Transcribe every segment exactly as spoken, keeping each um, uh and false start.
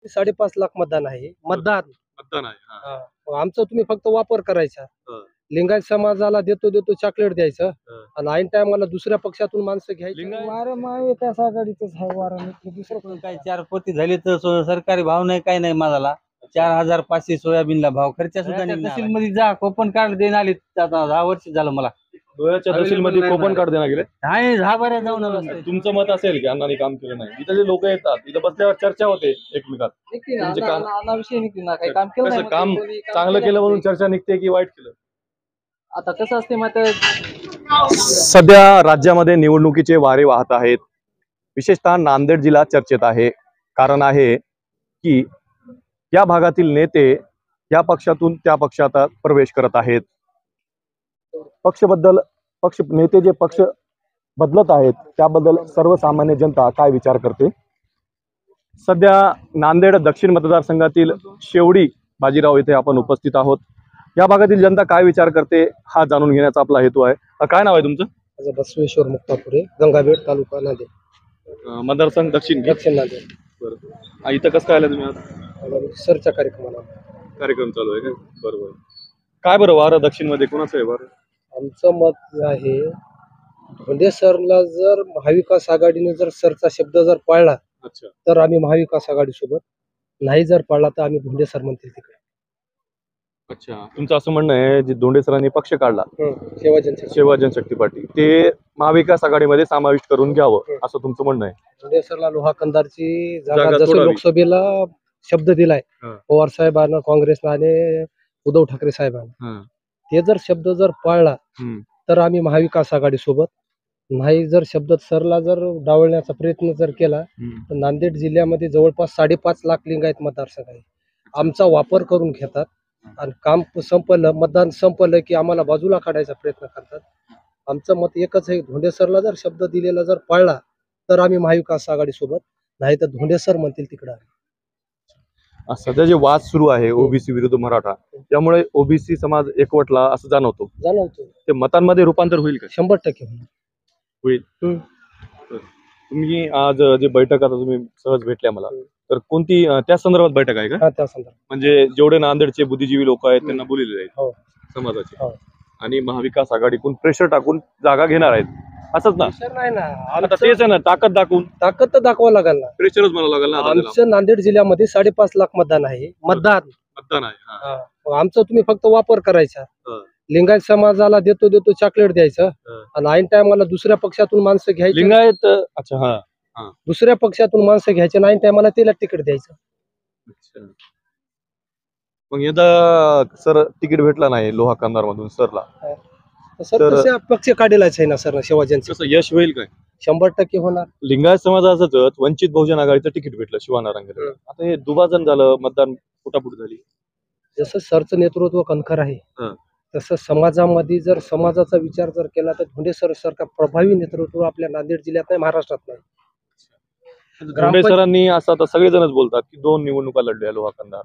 साडेपाच लाख मतदान आहे. मतदान मतदान आहे. हा. हा. मग आमचं तुम्ही फक्त वापर करायचा. हा. लिंगायत समाजाला देतो देतो चॉकलेट द्यायचं हा. आणि ऐन टायमाला दुसऱ्या पक्षातून माणसं घ्यायची. लिंगायत वारं महाविकास आघाडीच आहे वारं दुसरं कोण काय चार पोती झाली तर सो- सरकारी भाव नाही काय नाही माझाला चार हजार पाचशे सोयाबीनला भाव खर्चा सुद्धा तहसील मध्ये जा कोपन कार्ड देऊन आले आता दहा वर्ष झालं मला डोळ्याच्या तहसील मध्ये कोपन कार्ड देण्यात गेले. नाही दहा बऱ्या जाऊन आलो असतो. तुमचं मत असेल की अण्णांनी काम केलं नाही. इथं जे लोक येतात इथं बसल्यावर चर्चा होते एकमेकात. तुमचे काम विषय निघते ना काही काम केलं कसं नाही काम कोणी काम चांगलं केलं म्हणून चर्चा निघते की वाईट केलं. आता कसं असते मात्र सध्या राज्यामध्ये निवडणुकीचे वारे वाहत आहेत. विशेषतः नांदेड जिल्हा चर्चेत आहे. कारण आहे की या भागातील नेते या पक्षातून त्या पक्षात प्रवेश करत आहेत. पक्षबद्दल पक्ष नेते जे पक्ष बदलत आहेत त्याबद्दल सर्वसामान्य जनता काय विचार करते. सध्या नांदेड दक्षिण मतदारसंघातील शेवडी बाजीराव येथे आपण उपस्थित आहोत. या भागातील जनता काय विचार करते हा जाणून घेण्याचा आपला हेतू आहे. अ, काय नाव आहे तुमचं. माझं बसवेश्वर मुक्तापुरे, गंगाबेट तालुका नांदेड, अ, मतदारसंघ दक्षिण दक्षिण नांदेड. बरोबर. इथं कसं काय आलं तुम्ही आज. सरच्या कार्यक्रमाला कार्यक्रम चालू आहे का. बरोबर. काय बरं वारं दक्षिण मध्ये कोणाचं आहे वारं. आमचं मत आहे धोंडे सरला जर महाविकास आघाडीने जर सरचा शब्द जर पाळला अच्छा. तर आम्ही महाविकास आघाडी सोबत, नाही जर पाळला तर आम्ही धोंडे सर म्हणतील तिकडे. अच्छा. तुमचं असं म्हणणं आहे जे धोंडे सरांनी पक्ष काढला सेवा जनशक्ती सेवा जनशक्ती पार्टी ते महाविकास आघाडीमध्ये समाविष्ट करून घ्यावं असं तुमचं म्हणणं आहे. धोंडे सरला लोहा कंदारची जागा जागा जसं सोडावी. लोकसभेला शब्द दिलाय हा. पवार साहेबांना, काँग्रेसला आणि उद्धव ठाकरे साहेबांना, हा. ते जर शब्द जर पाळला हम्म. तर आम्ही महाविकास आघाडी सोबत, नाही जर शब्द सरला जर डावलण्याचा प्रयत्न जर केला हम्म. तर नांदेड जिल्ह्यामध्ये जवळपास साडेपाच लाख लिंगायत मतदारसंघ आहे. आमचा वापर करून घेतात आणि काम संपलं, मतदान संपलं की आम्हाला बाजूला काढायचा प्रयत्न करतात. आमचं मत एकच आहे, धोंडे सरला जर शब्द दिलेला जर पाळला तर आम्ही महाविकास आघाडी सोबत, नाही तर धोंडे सर म्हणतील तिकडं. आज सध्या जे वाद सुरू आहे ओबीसी विरुद्ध मराठा त्यामुळे ओबीसी समाज एकवटला असं जाणवतो. जाणवतो ते मतांमध्ये रूपांतर होईल का. शंभर टक्के होईल. होईल. तुम्ही आज जे बैठक आता तुम्ही सहज भेटल्या मला तर कोणती अं, त्या संदर्भात बैठक आहे का. हा, त्या संदर्भात म्हणजे जेवढे नांदेडचे बुद्धिजीवी लोक आहेत त्यांना बोललेले आहेत हो. समाजाचे हो. आणि महाविकास आघाडीकडून प्रेशर टाकून जागा घेणार आहेत असंच ना. प्रेशर नाही ना, आता आमचं तेच आहे ना, ताकद दाखवून ताकद तर दाखवावं लागेल ना. प्रेशरच म्हणावं लागेल ना. आता त्याला. आमचं नांदेड जिल्ह्यामध्ये साडेपाच लाख मतदान आहे. मतदान मतदान आहे. हा. हा. मग आमचं तुम्ही फक्त वापर करायचा. हा. लिंगायत समाजाला देतो देतो चॉकलेट द्यायचं हा. आणि ऐन टायमाला दुसऱ्या पक्षातून माणसं घ्यायची. लिंगायत अच्छा. हा. दुसऱ्या पक्षातून माणसं घ्यायचे आणि ऐन टायमाला त्याला तिकीट द्यायचं. अच्छा. मग यंदा सर तिकीट भेटला नाही लोहा कंधार मधून सरला सर तर- तसे पक्ष काढेलाच आहे ना सर शिवाजींचं. कसं यश होईल काय. शंभर टक्के होणार. लिंगायत समाजाचं वंचित बहुजन आघाडीचं तिकीट भेटलं शिवानारांगेला. हं. आता हे दुभाजन झालं, मतदान फुटाफूट झाली. जसं सरचं नेतृत्व कणखर आहे हं. तसं समाजामध्ये जर समाजाचा विचार जर केला तर धोंडे सर सारखा प्रभावी नेतृत्व आपल्या नांदेड जिल्ह्यात नाही, महाराष्ट्रात नाही. धोंडे सरांनी असं आता सगळेजणच बोलतात की दोन निवडणुका लढल्या लोहा कंधार,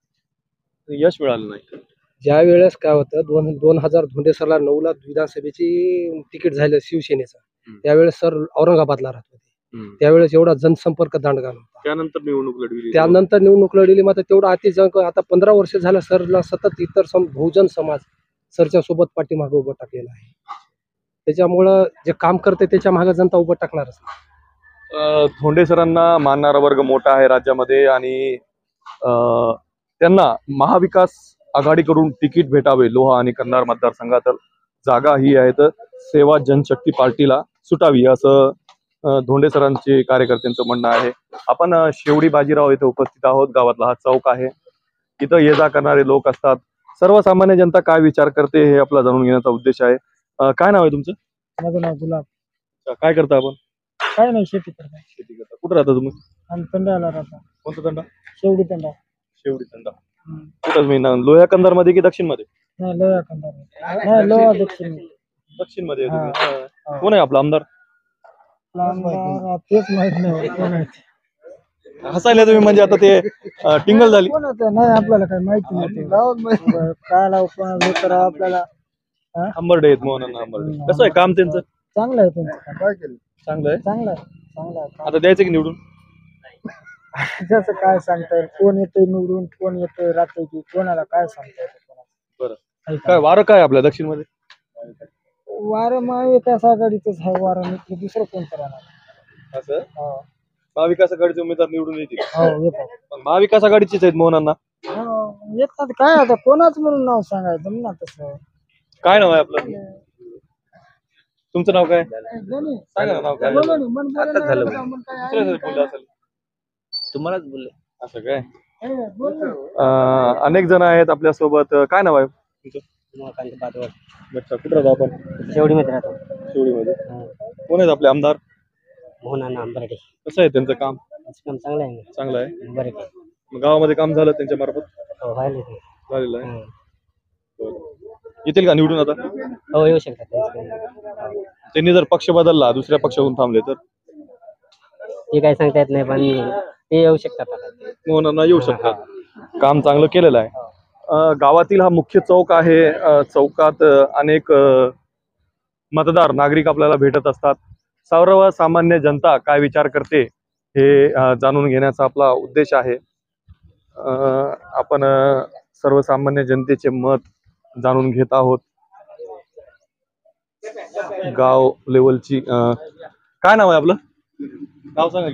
यश मिळालं नाही. ज्या वेळेस काय होतं, दोन दोन हजार धोंडे सरला नऊला विधानसभेची तिकीट झालं शिवसेनेचं. हं. त्यावेळेस सर औरंगाबादला राहत होते. हं. त्यावेळेस एवढा जनसंपर्क दांडगा होता. त्यानंतर निवडणूक लढविली. त्यानंतर निवडणूक लढली. मात्र तेवढा अति जंक आता पंधरा वर्ष झालं सरला सतत इतर सम बहुजन समाज सरच्या सोबत पाठीमागे उभं टाकलेला आहे. त्याच्यामुळं जे काम करते त्याच्या मागे जनता उभं टाकणारच नाही. अं, धोंडे सरांना मानणारा वर्ग मोठा आहे राज्यामध्ये आणि अं, त्यांना महाविकास आघाडीकडून तिकीट भेटावे लोहा आणि कंधार मतदारसंघात जागा ही आहे तर सेवा जनशक्ती पार्टीला सुटावी असं अं, धोंडे सरांचे कार्यकर्त्यांचं म्हणणं आहे. आपण अं, शेवडी बाजीराव इथे उपस्थित आहोत. गावातला हा चौक आहे. इथं ये जा करणारे लोक असतात. सर्वसामान्य जनता काय विचार करते हे आपला जाणून घेण्याचा उद्देश आहे. अं, काय नाव आहे तुमचं. माझं नाव गुलाब. काय करता आपण. काय नाही शेती करता. शेती करता. कुठं राहता तुम्ही. आम्ही तंडाला राहता. कोणता तंडा. शेवडी तंडा. शेवडी तंडा. कुठं मी ना लोह्या कंधार मध्ये की दक्षिण मध्ये. नाही लोहा कंदार नाही लोहा दक्षिण दक्षिण मध्ये आहे हा. तुम्ही. हा. कोण आहे आपला आमदार. आमदार तेच माहित नाही कोण आहे ते. हसायला तुम्ही म्हणजे आता ते अं, टिंगल झाली. कोण आहे ते? नाही आपल्याला काही माहिती नाही ते. काय लाव पण हे करा आपल्याला. आंबर्डे आहेत मोहन आंबर्डे. कसं आहे काम त्यांचं. चांगलं आहे तुमचं. चांगलं आहे. चांगलं आहे चांगलं आहे. आता द्यायचं की निवडून. जसं काय सांगता येईल, कोण येतंय निवडून, कोण येतंय राहतंय की कोणाला काय सांगता येईल कोणाला. बरं काय वारं काय आपल्या दक्षिण मध्ये वारं महाविकास आघाडीचंच आहे वारं, नाही दुसरं कोणतं राहणार. असं हो महाविकास आघाडीचे उमेदवार निवडून येतील हो येतात. पण महाविकास आघाडीचेच आहेत मोहनांना हो येतात काय आता कोणाच म्हणून नाव सांगायचं ना तसं. काय नाव आहे आपलं तुमचं नाव काय गणी. सांगा ना नाव काय बोला ना, मन बोलायला आताच झालं लागलं, मन काय आहे, दुसऱ्याचं काय बोललं असेल तुम्हालाच बोलले. असं काय नाही. हे, बोल ना. अं, अनेक जण आहेत आपल्या सोबत काय नाव आहे तुमचं अच्छा कुठं राहतो आपण शेवटी मध्ये राहतो शिवडीमध्ये कोण आहेत आपले आमदार मोहना आंबर्डे. कसं आहे त्यांचं काम काम चांगलं आहे ना. चांगलं आहे बरं की मग गावामध्ये काम झालं त्यांच्या मार्फत हो व्हायला ते. झालेलं आहे हं. बरं. येतील का निवडून आता हो येऊ शकतात त्यांचं काही. त्यांनी जर पक्ष बदलला दुसऱ्या पक्षातून थांबले तर ते काय सांगता येत नाही पण ते येऊ शकतात आता. मोहनांना येऊ शकतात काम चांगलं केलेलं आहे अं, गावातील हा मुख्य चौक आहे अं, चौकात अं, अनेक अं, मतदार नागरिक आपल्याला भेटत असतात सर्वसामान्य जनता काय विचार करते हे अं, जाणून घेण्याचा आपला उद्देश आहे अं, आपण अं, सर्वसामान्य जनतेचे मत जाणून घेत आहोत गाव लेवलची अं, काय नाव आहे आपलं नाव सांगा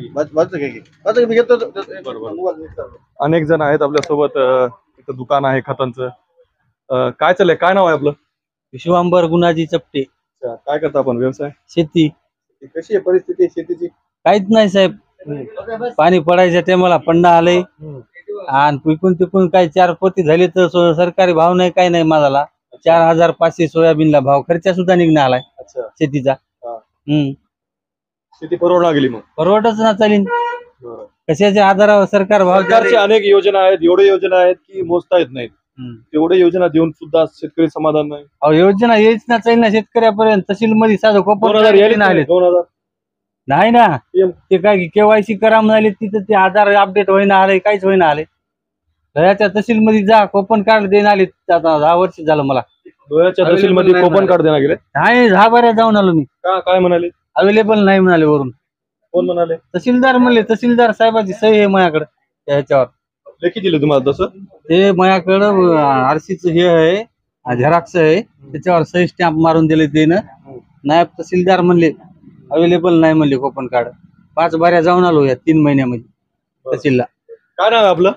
की बरोबर अनेक जण आहेत आपल्या सोबत इथं दुकान आहे खतांचं अं, काय चाललंय काय नाव आहे आपलं विश्वांबर गुणाजी चपटे. अच्छा, काय करता आपण व्यवसाय शेती कशी आहे परिस्थिती शेतीची काहीच नाही साहेब. पाणी पडायच्या टायमाला पन्ना आले आणि पिकून तिकून काही चार पोती झाली तर सो- सरकारी भाव नाही काही नाही मालाला. चार हजार पाचशे सोयाबीनला भाव खर्चा सुद्धा निघणार आलाय अच्छा शेतीचा. हा. हम्म शेती परवडा गेली मग परवडच ना चालीन बरं. कशाच्या आधारावर सरकार भाव सरकारची अनेक योजना आहेत एवढे योजना आहेत की मोजता येत नाहीत हम्म. तेवढे योजना देऊन सुद्धा शेतकरी समाधान नाही अहो, योजना यायच ना चालेल ना शेतकऱ्यापर्यंत तहसील मध्ये साधं दोन कोपन हजार यायले ना आले दोन हजार नाही ना. PM. ते काय केवायसी करा म्हणाले तिथं ते आधार अपडेट होईना आले काहीच होईना आले. दह्याच्या तहसील मध्ये जा कोपन कार्ड देऊन आले आता दहा वर्ष झालं मला. डोळ्याच्या तहसील मध्ये नाही कोपन म्हणाले. कार्ड देण्यात गेले नाही दहा बाऱ्या जाऊन आलो मी. का काय म्हणाले अवेलेबल नाही म्हणाले वरून. कोण म्हणाले तहसीलदार म्हणले तहसीलदार साहेबाची सही आहे माझ्याकडे त्याच्यावर. लेखी दिले तुम्हाला तसं ते माझ्याकडं आरसीच हे आहे झेरॉक्स आहे त्याच्यावर सही स्टॅम्प मारून दिले त्यानं. नायब तहसीलदार म्हणले अवेलेबल नाही म्हणले कोपन कार्ड. पाच बाऱ्या जाऊन आलो या तीन महिन्यामध्ये तहसीलला. काय नाव आहे आपलं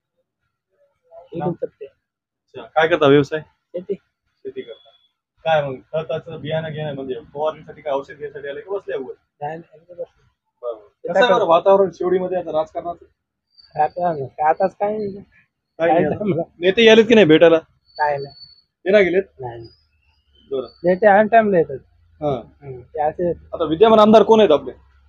चपटे. अच्छा, काय करता व्यवसाय शेती. शेती करता काय मग खताचं बियाणं घेणं म्हणजे फवारणीसाठी काय औषध घ्यायसाठी आले का बसले अगोदर नाही, नाही, बरं. कसं आहे बरं वातावरण शिवडीमध्ये आता राजकारणाचं आता आताच काय काय नाही आता? नेते यालेत की नाही भेटायला काय नाही. ते नाही गेलेत नाही बरं नाही ते अन टाइमला येतात. हा ते असे आता विद्यमान आमदार कोण आहेत आपले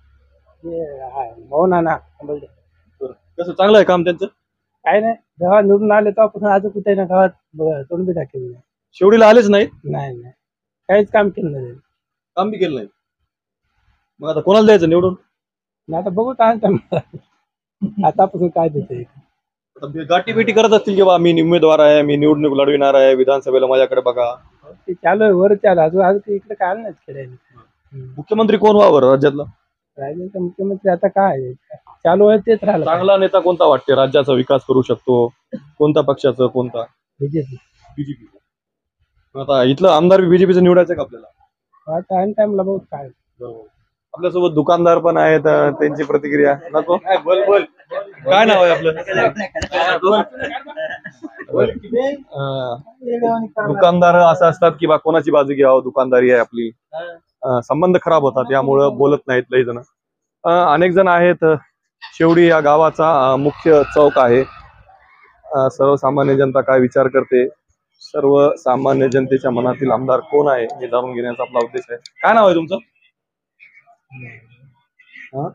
भाऊ नाना बोलते बरं कसं चांगलं आहे काम त्यांचं काय नाही जेव्हा निवडून आले तेव्हापासून आज कुठे ना गावात ब- तोंड बी दाखवली नाही. शिवडीला आलेच नाही नाही नाही काहीच काम केलं नाही त्यांनी. काम बी केलं नाही मग आता कोणाला द्यायचं निवडून आणि आता बघू काय टाइम आतापासून काय देते. आता गाठी भेटी करत असतील की बा मी उमेदवार आहे मी निवडणूक लढविणार आहे विधानसभेला माझ्याकडे बघा ते चालू आहे वर चालू अजून अजून इकडे काय नाही खेळायला. मुख्यमंत्री कोण व्हावं राज्यातला राजकीय मुख्यमंत्री आता काय आहे? चालू आहे तेच राहिलं चांगला नेता कोणता वाटते राज्याचा विकास करू शकतो कोणत्या पक्षाचं कोणता बीजेपी. बीजेपी आता इथलं आमदार बीजेपीचं निवडायचं का आपल्याला आता अन टाइमला बघू काय. आपल्यासोबत दुकानदार पण आहेत अं, त्यांची प्रतिक्रिया नको बोल बोल काय नाव आहे आपलं अं, दुकानदार असं असतात की बा कोणाची बाजू घ्यावं दुकानदारी आहे आपली अं, संबंध खराब होतात यामुळं बोलत नाहीत लई जण अं, अनेक जण आहेत शेवडी या गावाचा अं, मुख्य चौक आहे अं, सर्वसामान्य जनता काय विचार करते सर्वसामान्य जनतेच्या मनातील आमदार कोण आहे हे जाणून घेण्याचा आपला उद्देश आहे काय नाव आहे तुमचं हा?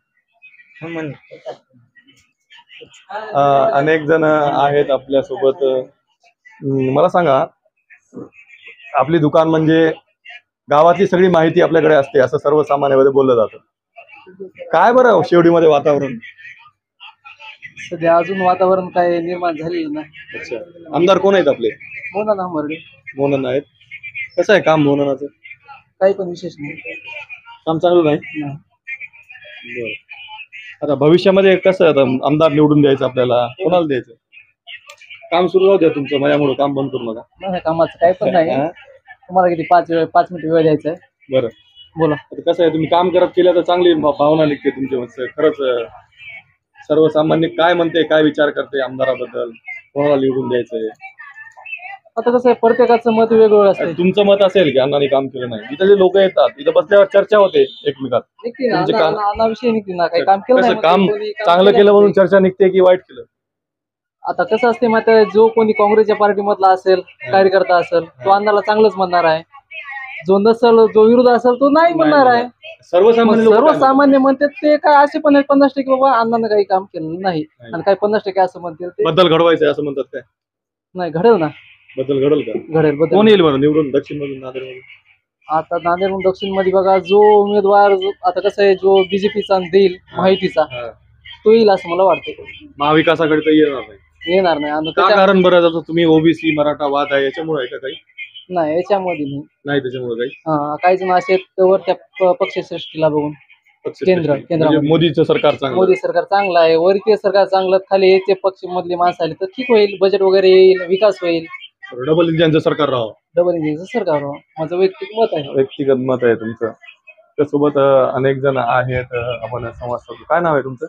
अं, अनेक जण आहेत आपल्या सोबत मला सांगा आपली दुकान म्हणजे गावातली सगळी माहिती आपल्याकडे असते असं सर्वसामान्यामध्ये बोललं जातं काय बरं शेवडीमध्ये वातावरण सध्या अजून वातावरण काय निर्माण झाले ना. अच्छा आमदार कोण आहेत आपले मोना ना मरडे मोहनन आहेत कसं आहे काम मोहननाचं काही पण विशेष नाही. काम चांगलं नाही नाही. बरं आता भविष्यामध्ये कसं आहे, आता आमदार निवडून द्यायचं आपल्याला, कोणाला द्यायचं? काम सुरू राहू द्या तुमचं, माझ्यामुळे काम बंद करू नका. नाही कामाचं काय पण नाही. हा? तुम्हाला किती पाच वेळ पाच मिनिट वेळ द्यायचा आहे? बरं बोला. आता कसं आहे, तुम्ही काम करत केलं तर चांगली भा- भावना निघते तुमच्या. खरंच अं, सर्वसामान्य काय म्हणते, काय विचार करते आमदाराबद्दल, कोणाला निवडून द्यायचंय? आता कसं आहे, प्रत्येकाचं मत वेगवेगळं असतं. तुमचं मत असेल की अण्णांनी काम केलं नाही, इथं जे लोक येतात इथं बसल्यावर चर्चा होते एकमेकात. निघते ना, तुमचे काम- अण्णा- अण्णाविषयी निघते ना, काही काम केलं कसं नाही काम म्हणते, कोणी काम चांगलं केलं म्हणून नसते. चर्चा निघते की वाईट केलं? आता कसं असते मात्र, जो कोणी काँग्रेसच्या पार्टी मधला असेल, कार्यकर्ता असेल, तो अण्णाला चांगलंच म्हणणार आहे. जो नसेल, जो विरोध असेल, तो नाही म्हणणार आहे. सर्वसामान्य मग लोक काय म्हणतात? सर्वसामान्य म्हणतात ते काय असे पण आहेत पन्नास टक्के बाबा अण्णानं काही काम केलं नाही, आणि काही पन्नास टक्के असं म्हणतील ते बदल घडवायचंय असं म्हणतात. काय नाही, घडेल ना, बदल घडल का? घडेल बदल. कोण येईल बरं निवडून दक्षिण मधून, नांदेड मधून? आता नांदेड दक्षिण मध्ये बघा, जो उमेदवार जो- आता कसं आहे, जो बीजेपीचा देईल, माहितीचा, हा. तो येईल असं मला वाटतं. महाविकास आघाडी तर येणार नाही. येणार नाही, आणि का त्याच्या- कारण बरं, जसं तुम्ही ओबीसी मराठा वाद आहे याच्यामुळे आहे का काही? नाही याच्यामध्ये नाही. नाही त्याच्यामुळे काही हा, काही जण असे आहेत, वर त्या प- पक्षश्रेष्ठीला बघून. पक्ष केंद्र- म्हणजे केंद्रामध्ये. मोदीचं सरकार चांगलं. मोदी सरकार चांगलं आहे, वरती सरकार चांगलं, खाली याचे पक्ष मधले माणसं आले तर ठीक होईल, बजेट वगैरे येईल, विकास होईल, डबल इंजिनचं सरकार राहावं, डबल इंजिनचं सरकार हो. माझं वैयक्तिक मत आहे. व्यक्तिगत मत आहे तुमचं. त्यासोबत अं, अनेक जण आहेत, अं, आपण संवाद साधू. काय नाव आहे तुमचं?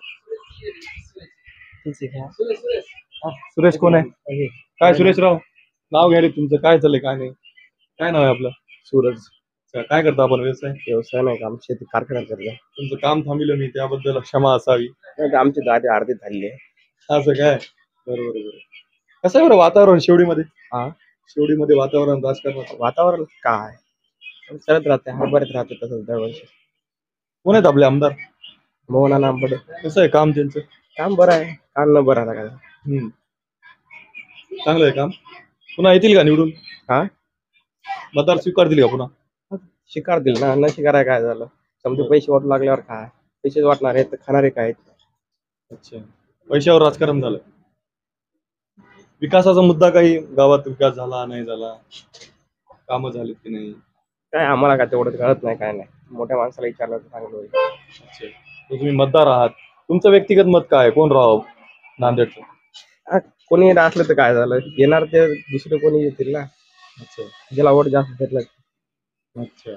सुरेश कोण आहे? काय सुरेशराव नाव घ्यायला तुमचं? काय चाललंय काय नाही? काय नाव आहे आपलं? सूरज. अच्छा, काय करता आपण? व्यवसाय? व्यवसाय नाही, काम शेती कारखान्यात करतो. तुमचं काम थांबलं मी, त्याबद्दल क्षमा असावी. आमची गाडी अर्धी झाली आहे. असं काय? बरोबर बरोबर. कसं आहे बरं वातावरण शिवडीमध्ये? हा, शिवडीमध्ये वातावरण राजकारणात वातावरण काय सरत राहते, हरभरत राहते तसंच दरवर्षी. कोण आहेत आपले आमदार? मोहना नांबडे. कसं आहे काम त्यांचं? काम बरं आहे, काम न बरं आता काय. हम्म. चांगलं आहे काम. पुन्हा येतील का निवडून? हा, मतदार स्वीकारतील का पुन्हा? शिकार दिल ना, न शिकाराय काय झालं. समजा पैसे वाटू लागल्यावर काय, पैसे वाटणार आहेत तर खाणारे काय. अच्छा, पैशावर राजकारण झालं. विकासाचा मुद्दा काही गावात विकास झाला नाही झाला, कामं झालीत की नाही? काय आम्हाला काय तेवढं कळत नाही, काय नाही. मोठ्या माणसाला विचारलं तर चांगलं होईल. अच्छा, तर तुम्ही मतदार आहात, तुमचं व्यक्तिगत मत काय आहे? कोण राहावं नांदेडचं? हा, कोणी असलं तर काय झालं, येणार ते दुसरे कोणी येतील ना, अच्छा ज्याला वोट जास्त भेटलं. अच्छा.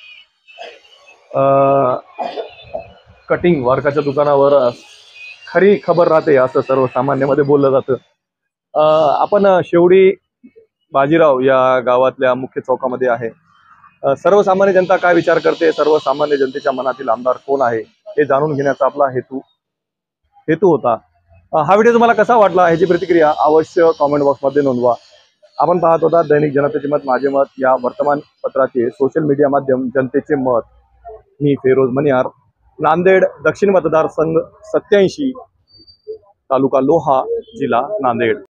अं, कटिंग वारकाच्या दुकानावर खरी खबर राहते असं सर्वसामान्यामध्ये बोललं जातं. अं, आपण शेवडी बाजीराव या गावातल्या मुख्य चौकामध्ये आहे. अं, सर्वसामान्य जनता काय विचार करते, सर्वसामान्य जनतेच्या मनातील आमदार कोण आहे हे जाणून घेण्याचा आपला हेतू हेतू होता. अं, हा व्हिडिओ तुम्हाला कसा वाटला ह्याची प्रतिक्रिया अवश्य कॉमेंट बॉक्समध्ये नोंदवा. आपण पाहत होता दैनिक जनतेचे मत माझे मत या वर्तमानपत्राचे सोशल मीडिया माध्यम जनतेचे मत. मी फेरोज मनियार, नांदेड दक्षिण मतदारसंघ सत्याऐंशी, तालुका लोहा, जिल्हा नांदेड.